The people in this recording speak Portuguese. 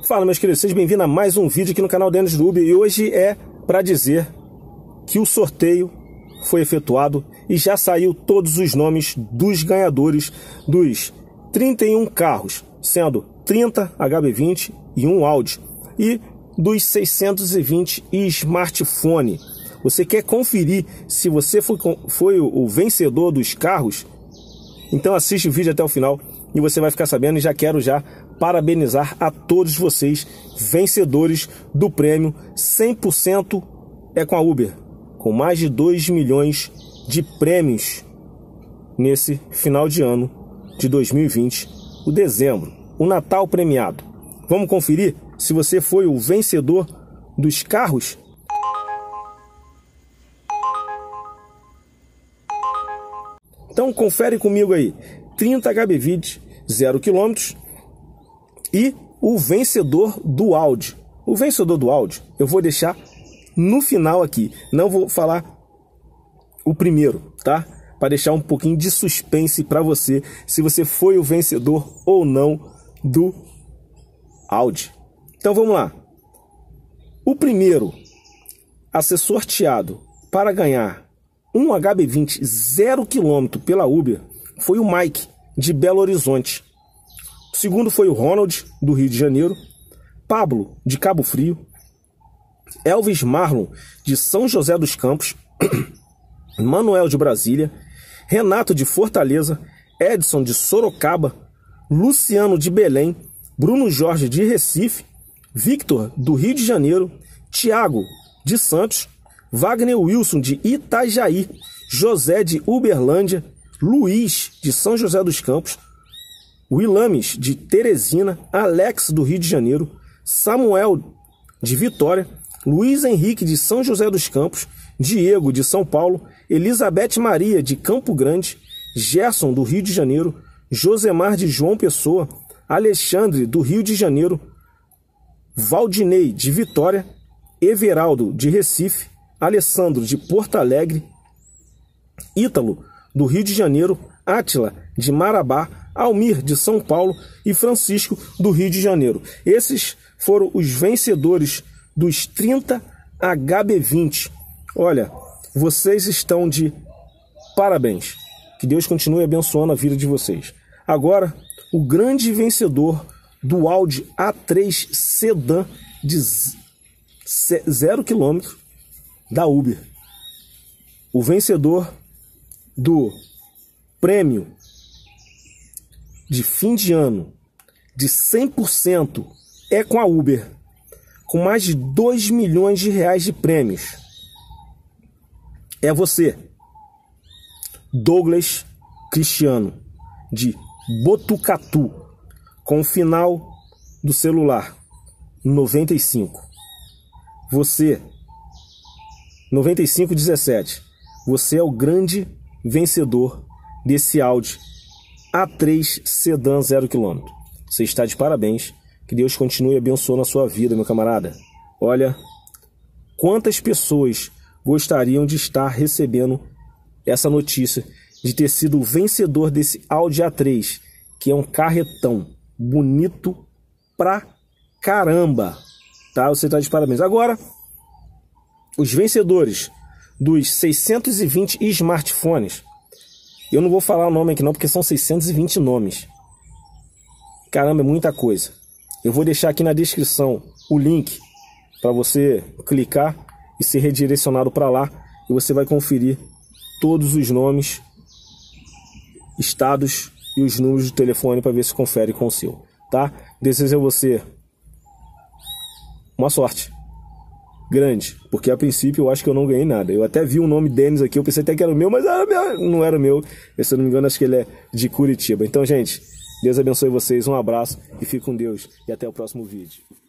Fala, meus queridos, sejam bem-vindos a mais um vídeo aqui no canal Denis do Uber. E hoje é para dizer que o sorteio foi efetuado e já saiu todos os nomes dos ganhadores dos 31 carros, sendo 30 HB20 e um Audi, e dos 620 smartphone. Você quer conferir se você foi o vencedor dos carros? Então assiste o vídeo até o final e você vai ficar sabendo. E já quero parabenizar a todos vocês, vencedores do prêmio 100% é com a Uber, com mais de 2 milhões de prêmios nesse final de ano de 2020, o dezembro, o Natal premiado. Vamos conferir se você foi o vencedor dos carros? Então confere comigo aí, 30 HB20, 0 km, e o vencedor do Audi. O vencedor do Audi eu vou deixar no final aqui, não vou falar o primeiro, tá? Para deixar um pouquinho de suspense para você, se você foi o vencedor ou não do Audi. Então vamos lá. O primeiro a ser sorteado para ganhar um HB20 0 km pela Uber foi o Mike, de Belo Horizonte. O segundo foi o Ronald, do Rio de Janeiro. Pablo, de Cabo Frio. Elvis Marlon, de São José dos Campos. Manuel, de Brasília. Renato, de Fortaleza. Edson, de Sorocaba. Luciano, de Belém. Bruno Jorge, de Recife. Victor, do Rio de Janeiro. Tiago, de Santos. Wagner Wilson, de Itajaí. José, de Uberlândia. Luiz, de São José dos Campos. Willames, de Teresina. Alex, do Rio de Janeiro. Samuel, de Vitória. Luiz Henrique, de São José dos Campos. Diego, de São Paulo. Elizabeth Maria, de Campo Grande. Gerson, do Rio de Janeiro. Josemar, de João Pessoa. Alexandre, do Rio de Janeiro. Valdinei, de Vitória. Everaldo, de Recife. Alessandro, de Porto Alegre. Ítalo, do Rio de Janeiro. Átila, de Marabá. Almir, de São Paulo, e Francisco, do Rio de Janeiro. Esses foram os vencedores dos 30 HB20. Olha, vocês estão de parabéns. Que Deus continue abençoando a vida de vocês. Agora, o grande vencedor do Audi A3 Sedan de 0 km da Uber. O vencedor do prêmio de fim de ano de 100% é com a Uber, com mais de 2 milhões de reais de prêmios. É você, Douglas Cristiano, de Botucatu, com o final do celular 95. Você, 9517, você é o grande vencedor desse Audi A3 Sedan 0 km. Você está de parabéns. Que Deus continue abençoando a sua vida, meu camarada. Olha, quantas pessoas gostariam de estar recebendo essa notícia de ter sido o vencedor desse Audi A3, que é um carretão bonito pra caramba, tá? Você está de parabéns. Agora, os vencedores dos 620 smartphones. Eu não vou falar o nome aqui não, porque são 620 nomes. Caramba, é muita coisa. Eu vou deixar aqui na descrição o link para você clicar e ser redirecionado para lá. E você vai conferir todos os nomes, estados e os números de telefone para ver se confere com o seu, tá? Desejo a você uma sorte grande, porque a princípio eu acho que eu não ganhei nada. Eu até vi o nome Denis aqui, eu pensei até que era o meu, mas era meu, não era o meu. Se eu não me engano, acho que ele é de Curitiba. Então, gente, Deus abençoe vocês, um abraço e fique com Deus e até o próximo vídeo.